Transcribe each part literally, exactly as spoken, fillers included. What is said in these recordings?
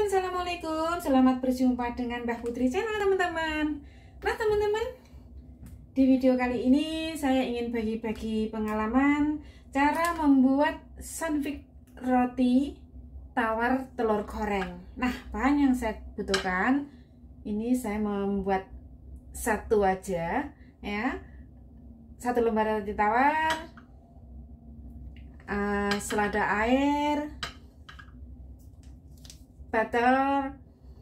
Assalamualaikum, selamat berjumpa dengan Mbah Putri Channel teman-teman. Nah teman-teman, di video kali ini saya ingin bagi-bagi pengalaman cara membuat sandwich roti tawar telur goreng. Nah, bahan yang saya butuhkan ini saya membuat satu aja ya, satu lembar roti tawar, uh, selada air, butter,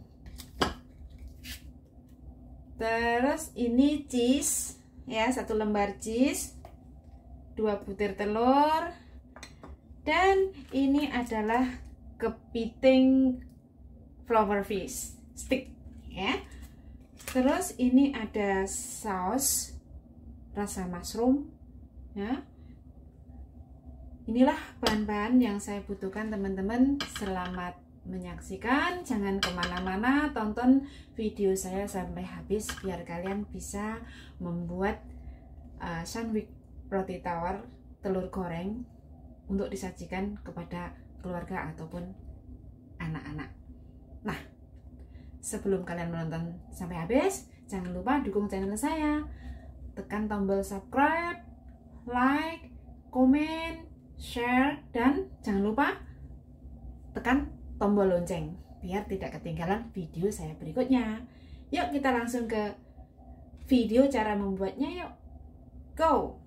terus ini cheese ya, satu lembar cheese, dua butir telur, dan ini adalah kepiting flour fish stick ya. Terus ini ada saus rasa mushroom ya. Inilah bahan-bahan yang saya butuhkan teman-teman. Selamat menyaksikan, jangan kemana-mana, tonton video saya sampai habis biar kalian bisa membuat uh, sandwich roti tawar telur goreng untuk disajikan kepada keluarga ataupun anak-anak. Nah, sebelum kalian menonton sampai habis, jangan lupa dukung channel saya, tekan tombol subscribe, like, komen, share, dan jangan lupa tekan tombol lonceng biar tidak ketinggalan video saya berikutnya. Yuk kita langsung ke video cara membuatnya, yuk go.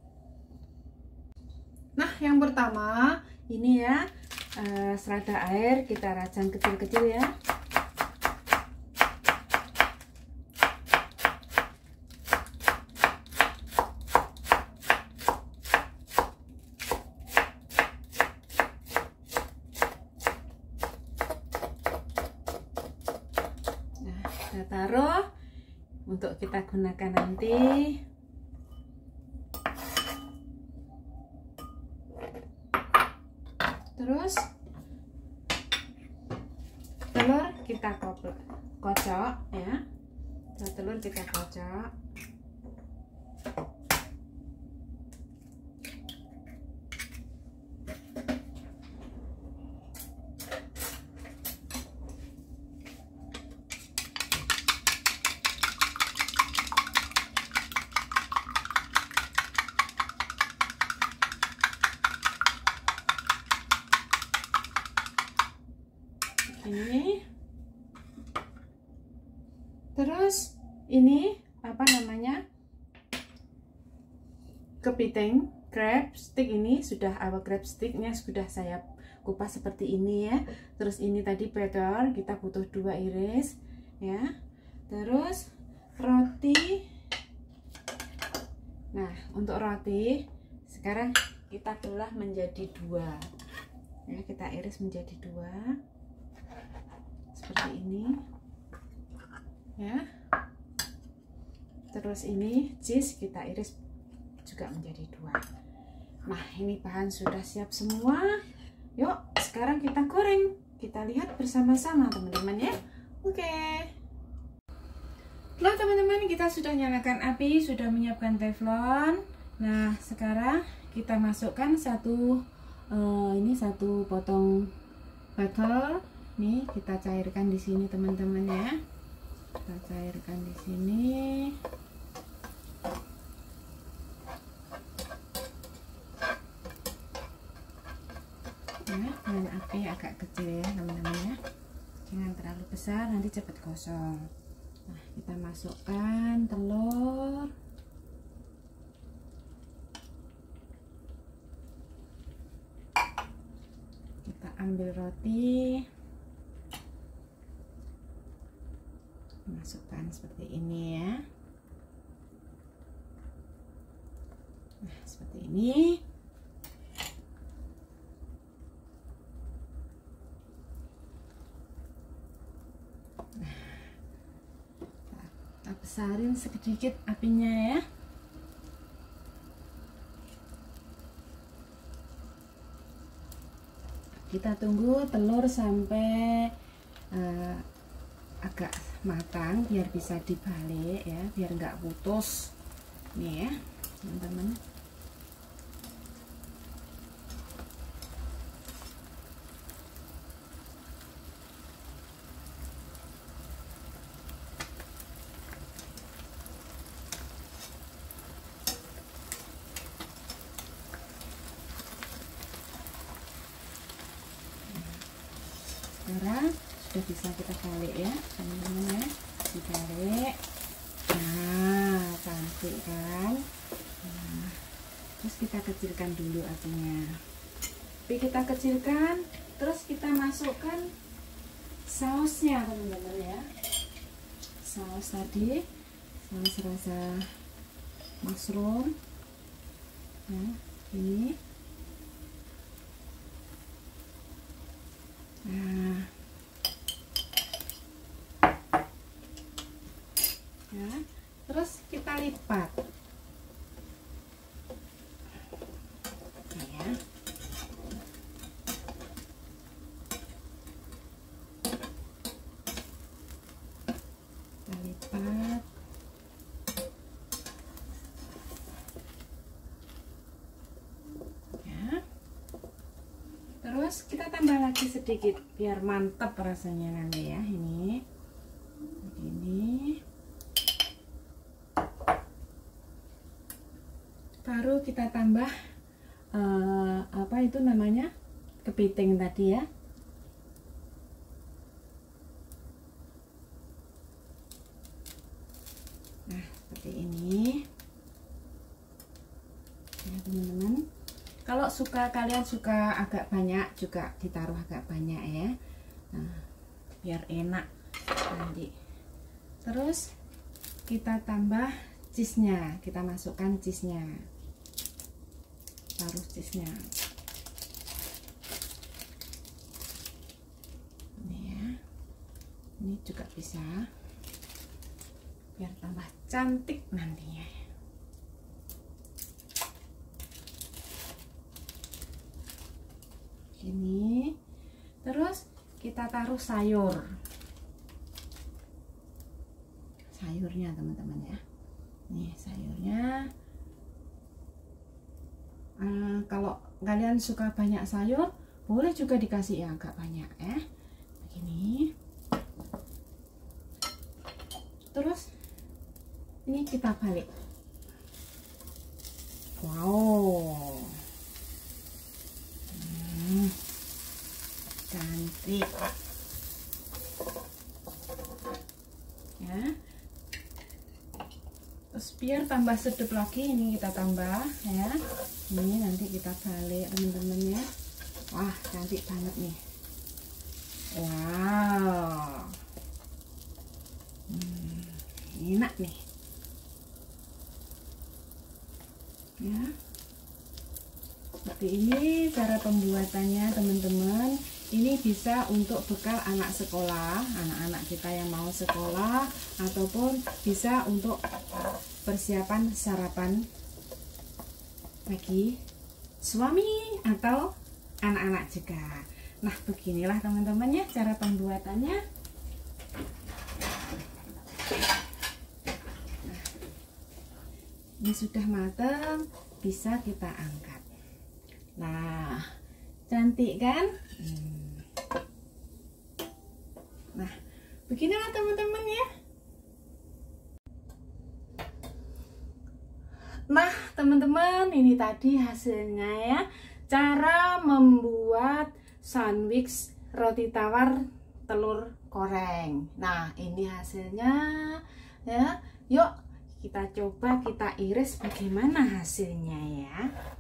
Nah, yang pertama ini ya, uh, selada air kita rajang kecil-kecil ya. Kita taruh untuk kita gunakan nanti. Terus telur kita kocok ya, telur kita kocok. Ini terus ini apa namanya, kepiting crab stick. Ini sudah awal crab sticknya sudah saya kupas seperti ini ya. Terus ini tadi butter, kita butuh dua iris ya. Terus roti. Nah, untuk roti sekarang kita belah menjadi dua ya, kita iris menjadi dua seperti ini ya. Terus ini cheese kita iris juga menjadi dua. Nah, ini bahan sudah siap semua. Yuk sekarang kita goreng, kita lihat bersama-sama teman-teman ya. Oke, nah teman-teman, kita sudah nyalakan api, sudah menyiapkan teflon. Nah, sekarang kita masukkan satu uh, ini satu potong butter. Nih, kita cairkan di sini teman-teman ya. Kita cairkan di sini. Nah, dengan api agak kecil ya teman-teman ya. Jangan terlalu besar, nanti cepat gosong. Nah, kita masukkan telur. Kita ambil roti. Masukkan seperti ini ya. Nah, seperti ini. Nah, kita besarin sedikit apinya ya. Kita tunggu telur sampai uh, agak matang biar bisa dibalik ya, biar nggak putus nih ya teman-teman. sekarang sudah bisa kita balik ya teman-teman ya, dibalik. Nah, cantik kan. Nah, terus kita kecilkan dulu apinya. Api kita kecilkan, terus kita masukkan sausnya teman-teman ya. Saus tadi, saus rasa mushroom. Nah, ini. Nah, ya, terus kita lipat. Nah, ya. Kita lipat. Terus kita tambah lagi sedikit biar mantap rasanya nanti ya. Ini begini. Baru kita tambah uh, apa itu namanya, kepiting tadi ya. Nah, seperti ini ya teman-teman. Kalau suka, kalian suka agak banyak juga ditaruh agak banyak ya. Nah, biar enak nanti. Terus kita tambah cheese-nya, kita masukkan cheese-nya. Taruh cheese-nya. Ini ya. Ini juga bisa biar tambah cantik nantinya. Ini terus kita taruh sayur sayurnya teman-teman ya. Nih sayurnya, uh, kalau kalian suka banyak sayur boleh juga dikasih ya agak banyak ya, begini. Terus ini kita balik. Wow, cantik ya. Terus biar tambah sedap lagi, ini kita tambah ya. Ini nanti kita balik teman-teman ya. Wah, cantik banget nih. Wow, hmm, enak nih ya. Seperti ini cara pembuatannya teman-teman. Ini bisa untuk bekal anak sekolah, anak-anak kita yang mau sekolah, ataupun bisa untuk persiapan sarapan bagi suami atau anak-anak juga. Nah, beginilah teman-teman ya cara pembuatannya. Nah, ini sudah matang, bisa kita angkat. Nah, cantik kan? Hmm. Nah, beginilah teman-teman ya. Nah, teman-teman, ini tadi hasilnya ya. Cara membuat sandwich roti tawar telur goreng. Nah, ini hasilnya ya. Yuk, kita coba, kita iris bagaimana hasilnya ya.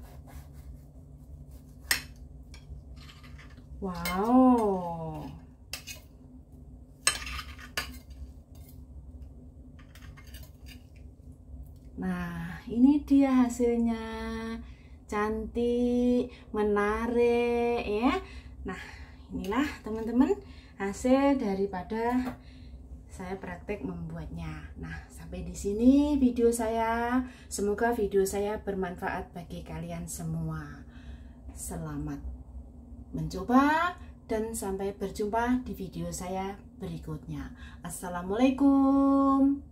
Wow, nah ini dia hasilnya, cantik, menarik ya. Nah, inilah teman-teman hasil daripada saya praktek membuatnya. Nah, sampai di sini video saya. Semoga video saya bermanfaat bagi kalian semua. Selamat mencoba dan sampai berjumpa di video saya berikutnya. Assalamualaikum.